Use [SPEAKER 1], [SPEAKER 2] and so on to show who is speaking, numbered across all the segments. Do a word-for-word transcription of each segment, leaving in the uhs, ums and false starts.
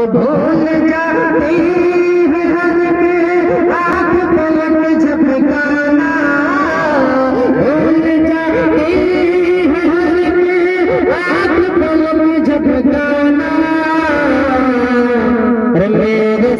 [SPEAKER 1] भूल जाती है हर के आँख पलक झपकाना, भूल जाती है हर के आँख पलक झपकाना। मेरे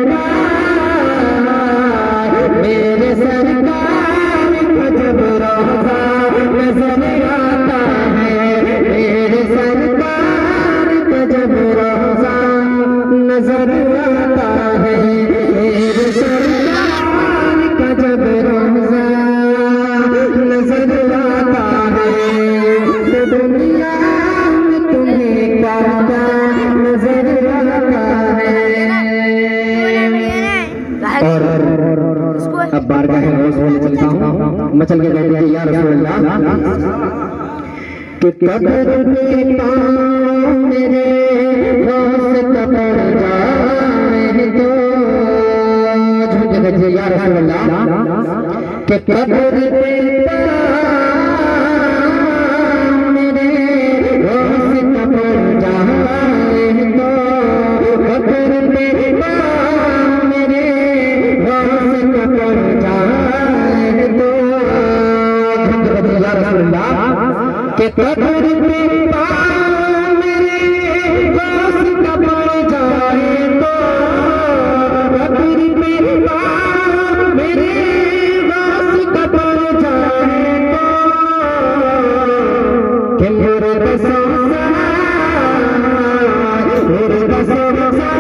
[SPEAKER 1] सरकार मेरे सरकार का जब रोज़ा नजर आता है, मेरे सरकार का जब रोज़ा नजर आता है, मेरे सरकार का जब रोज़ा नजर आता है, तो दुनिया में तुम्हें क्या नजर आता है। और अब बारगाह रसूल चलता हूँ, मचल के कहते हैं या रसूल अल्लाह कि कब्र पे पाँव मेरे रोज़ कब्र जाए तो, झूठ कहते हैं या रसूल अल्लाह कि कब्र पे पाँव मेरे रोज़ कब्र जाए तो, कब्र पे पाँव मेरे रोज़ कब्र जाए तो, झूठ कहते हैं या रसूल अल्लाह कि कब्र पे पाँव मेरे रोज़ कब्र जाए तो, कब्र पे पाँव मेरे रोज़ कब्र जाए तो, कि मेरे बसों मेरे बसों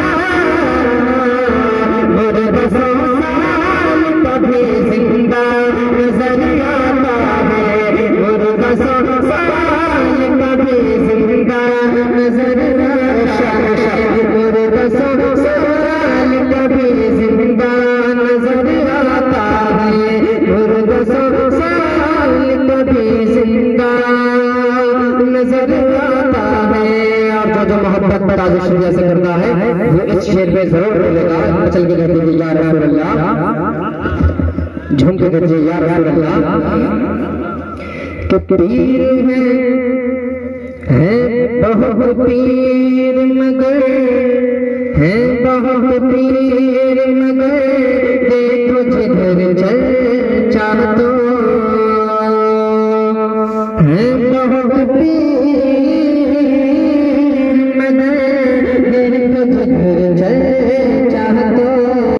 [SPEAKER 1] मेरे बसों कभी जिंदा नजर आता है, मेरे बसों कभी जिंदा नजर आता है, मेरे बसों कभी जिंदा नजर आता है, मेरे बसों कभी जिंदा नजर आता है। और जो जो मोहब्बत पर ताज़ शुक्रिया से करता है वो इस शेर पे जरूर बोलेगा, चल के कहते हैं या रसूल अल्लाह, झूम के कहते हैं या रसूल अल्लाह कि पीर है बहुत पीर मगर है बहुत पीर मगर देखो जिधर चल चाह तो है बहुत पीर